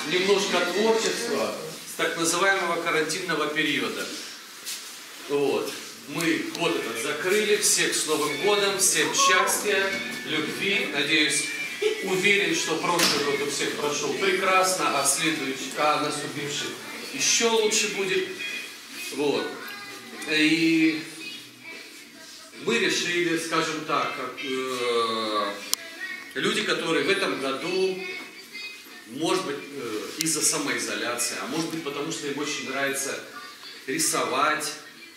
немножко творчества с так называемого карантинного периода. Вот. Мы год этот закрыли, всех с Новым годом, всем счастья, любви, надеюсь, уверен, что прошлый год у всех прошел прекрасно, а наступивший еще лучше будет. Вот. И мы решили, скажем так, люди, которые в этом году, может быть, из-за самоизоляции, а может быть, потому что им очень нравится рисовать,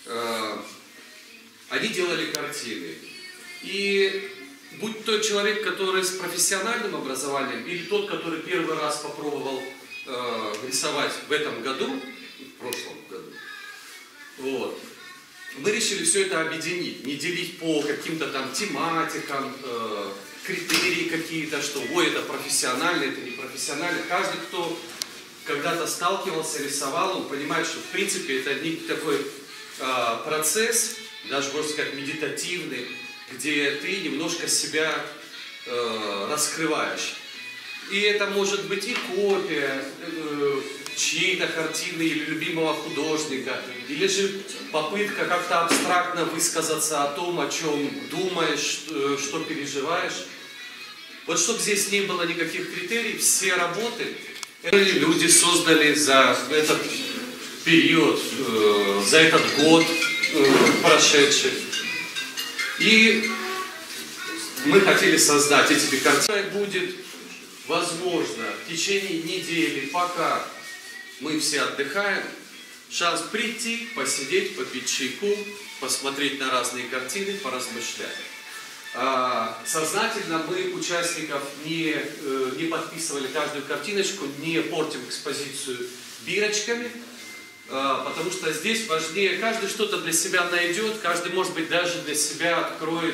они делали картины. И будь то человек, который с профессиональным образованием, или тот, который первый раз попробовал рисовать в этом году, в прошлом году, вот, мы решили все это объединить, не делить по каким-то там тематикам, критерии какие-то, что ой, это профессионально, это не профессионально. Каждый, кто когда-то сталкивался, рисовал, он понимает, что в принципе это некий такой процесс, даже можно сказать медитативный, где ты немножко себя раскрываешь. И это может быть и копия чьей-то картины или любимого художника, или же попытка как-то абстрактно высказаться о том, о чем думаешь, что переживаешь. Вот чтобы здесь не было никаких критерий, все работы люди создали за этот период, за этот год прошедший. И мы хотели создать эти картины. Будет возможно в течение недели, пока мы все отдыхаем, шанс прийти, посидеть, попить чайку, посмотреть на разные картины, поразмышлять. Сознательно мы участников не подписывали каждую картиночку, не портим экспозицию бирочками, потому что здесь важнее, каждый что-то для себя найдет, каждый, может быть, даже для себя откроет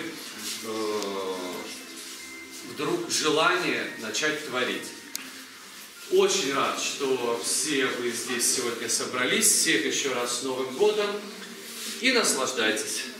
вдруг желание начать творить. Очень рад, что все вы здесь сегодня собрались, всех еще раз с Новым годом, и наслаждайтесь.